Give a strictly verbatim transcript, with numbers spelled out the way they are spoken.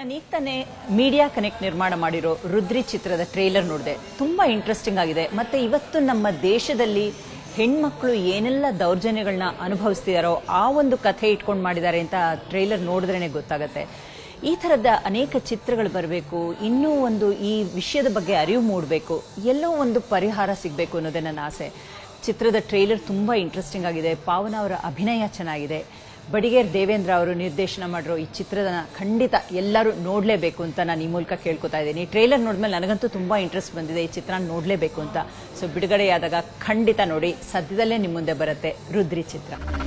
ನಾನು ಈಗ ತಾನೇ ಮೀಡಿಯಾ ಕನೆಕ್ಟ್ ನಿರ್ಮಾಣ ಮಾಡಿರೋ ರುದ್ರಿ ಚಿತ್ರದ ಟ್ರೇಲರ್ ನೋಡಿದೆ. ತುಂಬಾ ಇಂಟ್ರೆಸ್ಟಿಂಗ್ ಆಗಿದೆ. ಮತ್ತೆ ಇವತ್ತು ನಮ್ಮ ದೇಶದಲ್ಲಿ ಹೆಣ್ಮಕ್ಳು ಏನೆಲ್ಲ ದೌರ್ಜನ್ಯಗಳನ್ನ ಅನುಭವಿಸ್ತಿದಾರೋ ಆ ಒಂದು ಕಥೆ ಇಟ್ಕೊಂಡು ಮಾಡಿದ್ದಾರೆ ಅಂತ ಟ್ರೇಲರ್ ನೋಡಿದ್ರೇನೆ ಗೊತ್ತಾಗುತ್ತೆ. ಈ ಥರದ ಅನೇಕ ಚಿತ್ರಗಳು ಬರಬೇಕು, ಇನ್ನೂ ಒಂದು ಈ ವಿಷಯದ ಬಗ್ಗೆ ಅರಿವು ಮೂಡಬೇಕು, ಎಲ್ಲೋ ಒಂದು ಪರಿಹಾರ ಸಿಗಬೇಕು ಅನ್ನೋದೇ ನನ್ನ ಆಸೆ. ಚಿತ್ರದ ಟ್ರೇಲರ್ ತುಂಬಾ ಇಂಟ್ರೆಸ್ಟಿಂಗ್ ಆಗಿದೆ. ಪಾವನ ಅವರ ಅಭಿನಯ ಚೆನ್ನಾಗಿದೆ. ಬಡಿಗೇರ್ ದೇವೇಂದ್ರ ಅವರು ನಿರ್ದೇಶನ ಮಾಡಿರೋ ಈ ಚಿತ್ರನ ಖಂಡಿತ ಎಲ್ಲರೂ ನೋಡಲೇಬೇಕು ಅಂತ ನಾನು ಈ ಮೂಲಕ ಕೇಳ್ಕೊತಾ ಇದ್ದೀನಿ. ಟ್ರೇಲರ್ ನೋಡಿದ್ಮೇಲೆ ನನಗಂತೂ ತುಂಬಾ ಇಂಟ್ರೆಸ್ಟ್ ಬಂದಿದೆ, ಈ ಚಿತ್ರ ನೋಡಲೇಬೇಕು ಅಂತ. ಸೊ ಬಿಡುಗಡೆಯಾದಾಗ ಖಂಡಿತ ನೋಡಿ. ಸದ್ಯದಲ್ಲೇ ನಿಮ್ಮ ಮುಂದೆ ಬರುತ್ತೆ ರುದ್ರಿ ಚಿತ್ರ.